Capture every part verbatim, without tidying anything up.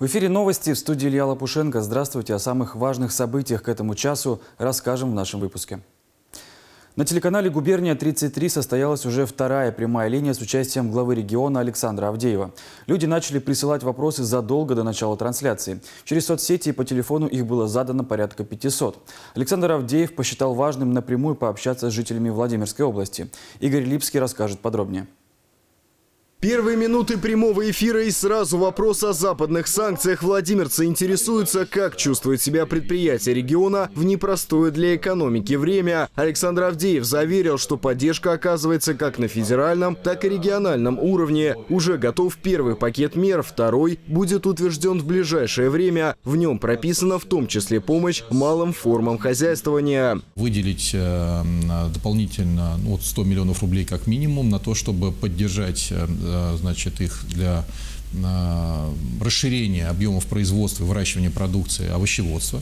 В эфире новости, в студии Илья Лопушенко. Здравствуйте. О самых важных событиях к этому часу расскажем в нашем выпуске. На телеканале «Губерния тридцать три» состоялась уже вторая прямая линия с участием главы региона Александра Авдеева. Люди начали присылать вопросы задолго до начала трансляции. Через соцсети и по телефону их было задано порядка пятисот. Александр Авдеев посчитал важным напрямую пообщаться с жителями Владимирской области. Игорь Липский расскажет подробнее. Первые минуты прямого эфира и сразу вопрос о западных санкциях. Владимирцы интересуются, как чувствует себя предприятие региона в непростое для экономики время. Александр Авдеев заверил, что поддержка оказывается как на федеральном, так и региональном уровне. Уже готов первый пакет мер, второй будет утвержден в ближайшее время. В нем прописана в том числе помощь малым формам хозяйствования. Выделить э, дополнительно ну, сто миллионов рублей как минимум на то, чтобы поддержать э, значит, их для э, расширения объемов производства и выращивания продукции овощеводства.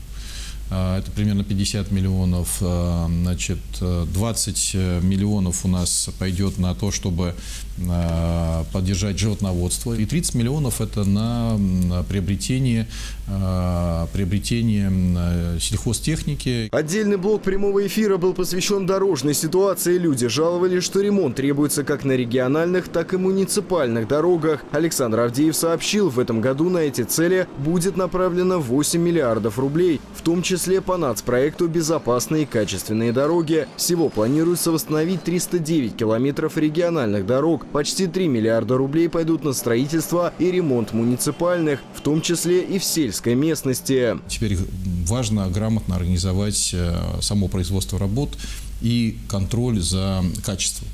Э, это примерно пятьдесят миллионов. Э, значит, двадцать миллионов у нас пойдет на то, чтобы э, поддержать животноводство. И тридцать миллионов это на приобретение, э, приобретение э, сельхозтехники. Отдельный блок прямого эфира был посвящен дорожной ситуации. Люди жаловались, что ремонт требуется как на региональных, так и муниципальных дорогах. Александр Авдеев сообщил, в этом году на эти цели будет направлено восемь миллиардов рублей, в том числе по нацпроекту «Безопасные и качественные дороги». Всего планируется восстановить триста девять километров региональных дорог. Почти три миллиарда рублей пойдут на строительство и ремонт муниципальных, в том числе и в сельской местности. Теперь важно грамотно организовать само производство работ и контроль за качеством.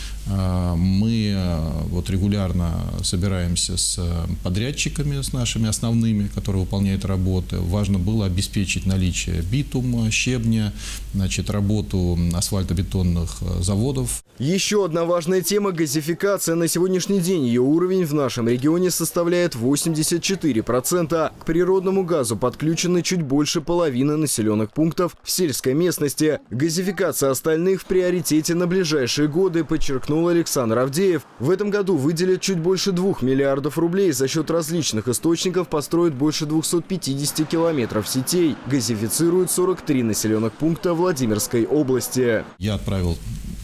Мы вот регулярно собираемся с подрядчиками, с нашими основными, которые выполняют работы. Важно было обеспечить наличие битума, щебня, значит, работу асфальтобетонных заводов. Еще одна важная тема – газификация. На сегодняшний день ее уровень в нашем регионе составляет восемьдесят четыре процента. К природному газу подключены чуть больше половины населенных пунктов в сельской местности. Газификация остальных в приоритете на ближайшие годы, подчеркнул Александр Авдеев. В этом году выделят чуть больше двух миллиардов рублей. За счет различных источников построят больше двухсот пятидесяти километров сетей. Газифицируют сорок три населенных пункта Владимирской области. Я отправил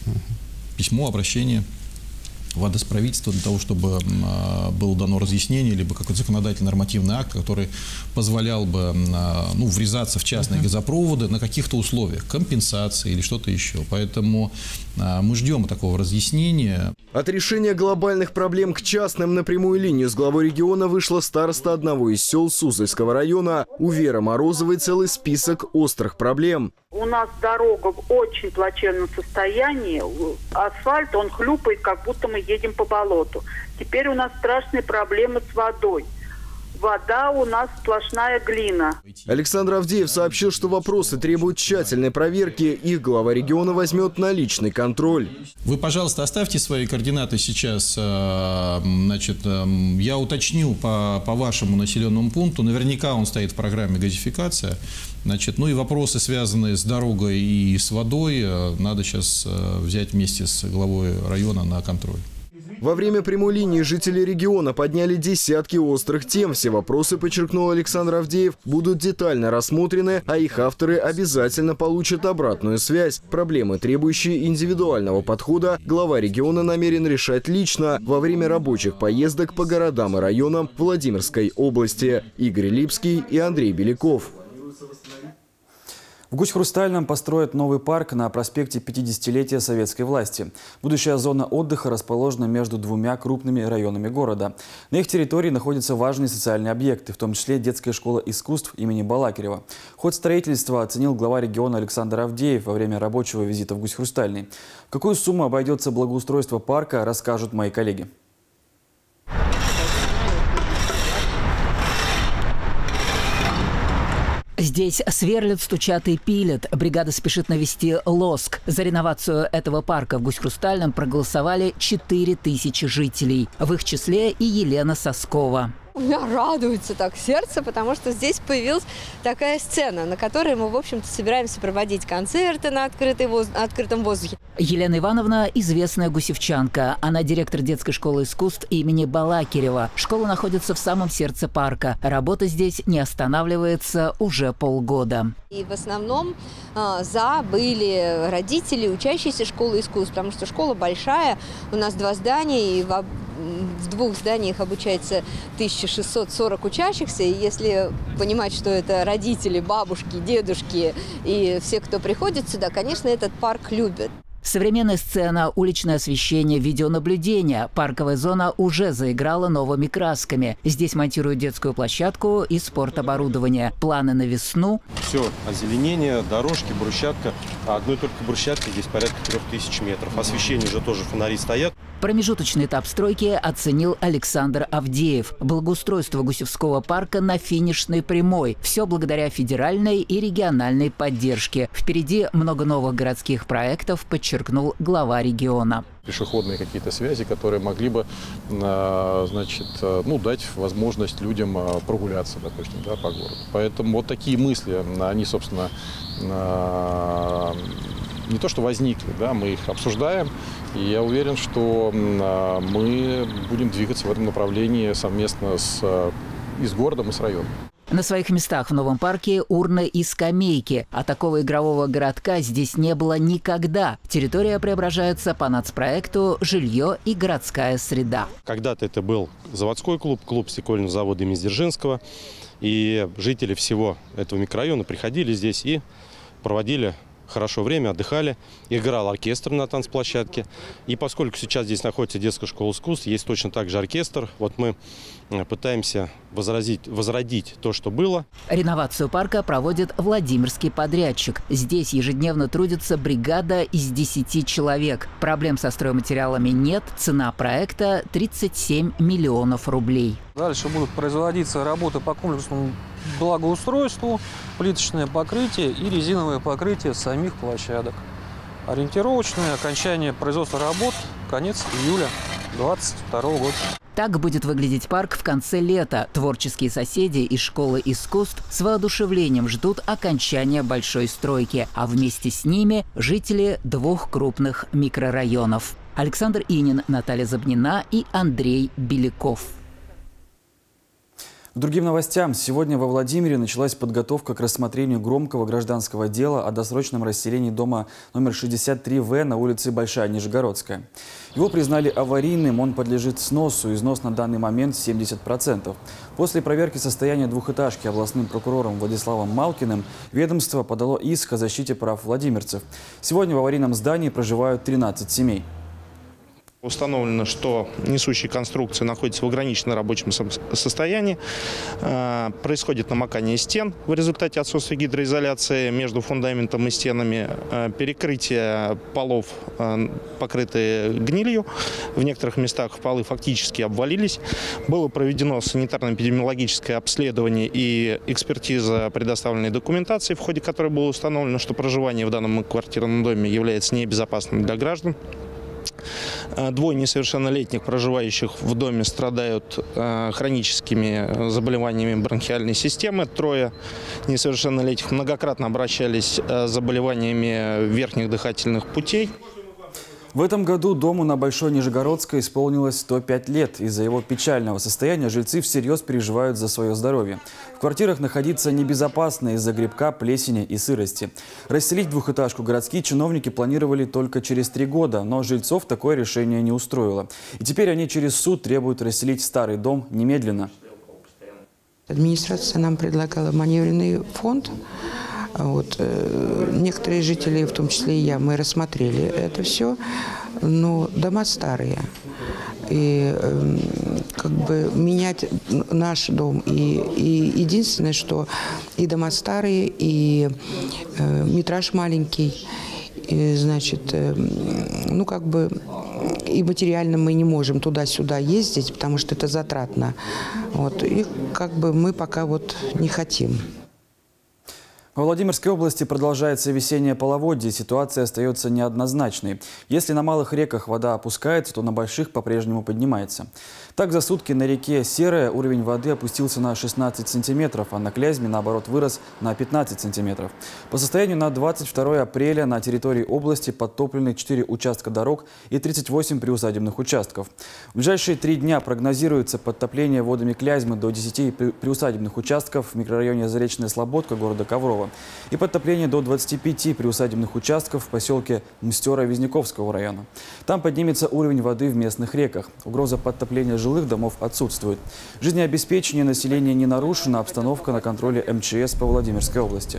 письмо, обращение в адрес правительства для того, чтобы было дано разъяснение, либо какой-то законодательный нормативный акт, который позволял бы ну, врезаться в частные uh-huh. газопроводы на каких-то условиях, компенсации или что-то еще. Поэтому мы ждем такого разъяснения. От решения глобальных проблем к частным на прямую линию с главой региона вышла староста одного из сел Суздальского района. У Веры Морозовой целый список острых проблем. У нас дорога в очень плачевном состоянии. Асфальт, он хлюпает, как будто мы едем по болоту. Теперь у нас страшные проблемы с водой. Вода у нас сплошная глина. Александр Авдеев сообщил, что вопросы требуют тщательной проверки. Их глава региона возьмет на личный контроль. Вы, пожалуйста, оставьте свои координаты сейчас. Значит, я уточню по, по вашему населенному пункту. Наверняка он стоит в программе газификация. Значит, ну и вопросы, связанные с дорогой и с водой, надо сейчас взять вместе с главой района на контроль. Во время прямой линии жители региона подняли десятки острых тем. Все вопросы, подчеркнул Александр Авдеев, будут детально рассмотрены, а их авторы обязательно получат обратную связь. Проблемы, требующие индивидуального подхода, глава региона намерен решать лично во время рабочих поездок по городам и районам Владимирской области. Игорь Липский и Андрей Беляков. В Гусь-Хрустальном построят новый парк на проспекте пятидесятилетия советской власти. Будущая зона отдыха расположена между двумя крупными районами города. На их территории находятся важные социальные объекты, в том числе детская школа искусств имени Балакирева. Ход строительства оценил глава региона Александр Авдеев во время рабочего визита в Гусь-Хрустальный. В какую сумму обойдется благоустройство парка, расскажут мои коллеги. Здесь сверлят, стучат и пилят. Бригада спешит навести лоск. За реновацию этого парка в Гусь-Хрустальном проголосовали четыре тысячи жителей. В их числе и Елена Соскова. У меня радуется так сердце, потому что здесь появилась такая сцена, на которой мы, в общем-то, собираемся проводить концерты на открытый воз... открытом воздухе. Елена Ивановна – известная гусевчанка. Она директор детской школы искусств имени Балакирева. Школа находится в самом сердце парка. Работа здесь не останавливается уже полгода. И в основном э, за были родители, учащиеся школы искусств, потому что школа большая, у нас два здания, и в, в двух зданиях обучается тысяча шестьсот сорок учащихся. И если понимать, что это родители, бабушки, дедушки и все, кто приходит сюда, конечно, этот парк любят. Современная сцена, уличное освещение, видеонаблюдение. Парковая зона уже заиграла новыми красками. Здесь монтируют детскую площадку и спортоборудование. Планы на весну. Все, озеленение, дорожки, брусчатка. А одной только брусчатки здесь порядка трех тысяч метров. Освещение уже тоже, фонари стоят. Промежуточный этап стройки оценил Александр Авдеев. Благоустройство Гусевского парка на финишной прямой. Все благодаря федеральной и региональной поддержке. Впереди много новых городских проектов, подчеркнул глава региона. Пешеходные какие-то связи, которые могли бы, значит, ну, дать возможность людям прогуляться, допустим, да, по городу. Поэтому вот такие мысли, они, собственно, не то что возникли, да, мы их обсуждаем. И я уверен, что мы будем двигаться в этом направлении совместно с, и с городом, и с районом. На своих местах в новом парке урны и скамейки. А такого игрового городка здесь не было никогда. Территория преображается по нацпроекту «Жилье и городская среда». Когда-то это был заводской клуб, клуб стекольного завода имени Дзержинского. И жители всего этого микрорайона приходили здесь и проводили хорошо время, отдыхали. Играл оркестр на танцплощадке. И поскольку сейчас здесь находится детская школа искусств, есть точно так же оркестр. Вот мы пытаемся возродить, возродить то, что было. Реновацию парка проводит Владимирский подрядчик. Здесь ежедневно трудится бригада из десяти человек. Проблем со стройматериалами нет. Цена проекта – тридцать семь миллионов рублей. Дальше будут производиться работы по комплексному благоустройству, плиточное покрытие и резиновое покрытие самих площадок. Ориентировочное окончание производства работ – конец июля две тысячи двадцать второго года. Так будет выглядеть парк в конце лета. Творческие соседи из школы искусств с воодушевлением ждут окончания большой стройки, а вместе с ними жители двух крупных микрорайонов. Александр Инин, Наталья Забнина и Андрей Беляков. К другим новостям. Сегодня во Владимире началась подготовка к рассмотрению громкого гражданского дела о досрочном расселении дома номер шестьдесят три В на улице Большая Нижегородская. Его признали аварийным, он подлежит сносу, износ на данный момент семьдесят процентов. После проверки состояния двухэтажки областным прокурором Владиславом Малкиным ведомство подало иск о защите прав владимирцев. Сегодня в аварийном здании проживают тринадцать семей. Установлено, что несущие конструкции находятся в ограниченном рабочем состоянии. Происходит намокание стен в результате отсутствия гидроизоляции между фундаментом и стенами. Перекрытие полов покрыты гнилью. В некоторых местах полы фактически обвалились. Было проведено санитарно-эпидемиологическое обследование и экспертиза предоставленной документации, в ходе которой было установлено, что проживание в данном квартирном доме является небезопасным для граждан. Двое несовершеннолетних, проживающих в доме, страдают э, хроническими заболеваниями бронхиальной системы. Трое несовершеннолетних многократно обращались э, с заболеваниями верхних дыхательных путей. В этом году дому на Большой Нижегородской исполнилось сто пять лет. Из-за его печального состояния жильцы всерьез переживают за свое здоровье. В квартирах находиться небезопасно из-за грибка, плесени и сырости. Расселить двухэтажку городские чиновники планировали только через три года, но жильцов такое решение не устроило. И теперь они через суд требуют расселить старый дом немедленно. Администрация нам предлагала маневренный фонд. Вот. Некоторые жители, в том числе и я, мы рассмотрели это все, но дома старые. И как бы менять наш дом. И, и единственное, что и дома старые, и э, метраж маленький, и, значит, э, ну как бы и материально мы не можем туда-сюда ездить, потому что это затратно. Вот. И как бы мы пока вот не хотим. Во Владимирской области продолжается весеннее половодье, ситуация остается неоднозначной. Если на малых реках вода опускается, то на больших по-прежнему поднимается. Так, за сутки на реке Серая уровень воды опустился на шестнадцать сантиметров, а на Клязьме, наоборот, вырос на пятнадцать сантиметров. По состоянию на двадцать второе апреля на территории области подтоплены четыре участка дорог и тридцать восемь приусадебных участков. В ближайшие три дня прогнозируется подтопление водами Клязьмы до десяти приусадебных участков в микрорайоне Заречная Слободка города Коврова и подтопление до двадцати пяти приусадебных участков в поселке Мстера Визняковского района. Там поднимется уровень воды в местных реках. Угроза подтопления жилых домов отсутствует. Жизнеобеспечение населения не нарушено, обстановка на контроле эм че эс по Владимирской области.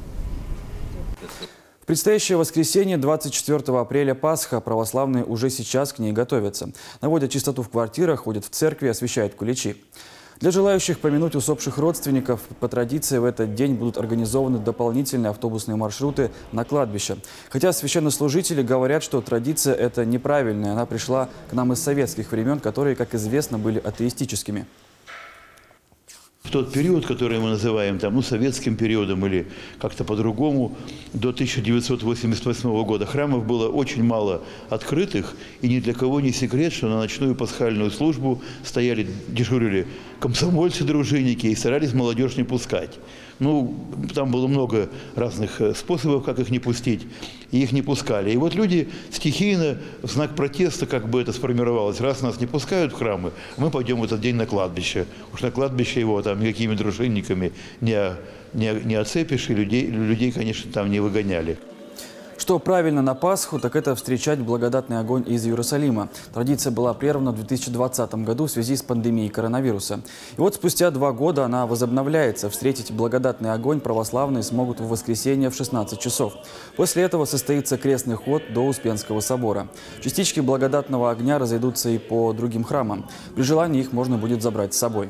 В предстоящее воскресенье, двадцать четвёртого апреля, Пасха, православные уже сейчас к ней готовятся. Наводят чистоту в квартирах, ходят в церкви, освещают куличи. Для желающих помянуть усопших родственников по традиции в этот день будут организованы дополнительные автобусные маршруты на кладбище. Хотя священнослужители говорят, что традиция эта неправильная. Она пришла к нам из советских времен, которые, как известно, были атеистическими. В тот период, который мы называем там, ну, советским периодом или как-то по-другому, до тысяча девятьсот восемьдесят восьмого года храмов было очень мало открытых, и ни для кого не секрет, что на ночную пасхальную службу стояли, дежурили комсомольцы-дружинники и старались молодежь не пускать. Ну, там было много разных способов, как их не пустить, и их не пускали. И вот люди стихийно, в знак протеста, как бы это сформировалось, раз нас не пускают в храмы, мы пойдем в этот день на кладбище. Уж на кладбище его там никакими дружинниками не, не, не оцепишь, и людей, людей, конечно, там не выгоняли. Что правильно на Пасху, так это встречать благодатный огонь из Иерусалима. Традиция была прервана в две тысячи двадцатом году в связи с пандемией коронавируса. И вот спустя два года она возобновляется. Встретить благодатный огонь православные смогут в воскресенье в шестнадцать часов. После этого состоится крестный ход до Успенского собора. Частички благодатного огня разойдутся и по другим храмам. При желании их можно будет забрать с собой.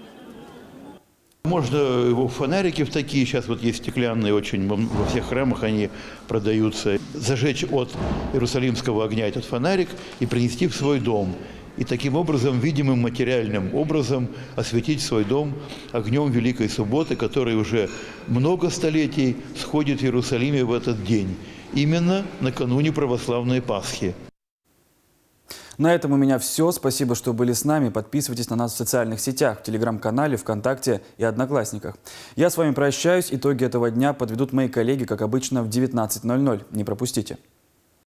Можно его фонарики в такие, сейчас вот есть стеклянные, очень во всех храмах они продаются. Зажечь от Иерусалимского огня этот фонарик и принести в свой дом. И таким образом, видимым материальным образом, осветить свой дом огнем Великой Субботы, который уже много столетий сходит в Иерусалиме в этот день, именно накануне православной Пасхи. На этом у меня все. Спасибо, что были с нами. Подписывайтесь на нас в социальных сетях, в Телеграм-канале, ВКонтакте и Одноклассниках. Я с вами прощаюсь. Итоги этого дня подведут мои коллеги, как обычно, в девятнадцать ноль ноль. Не пропустите.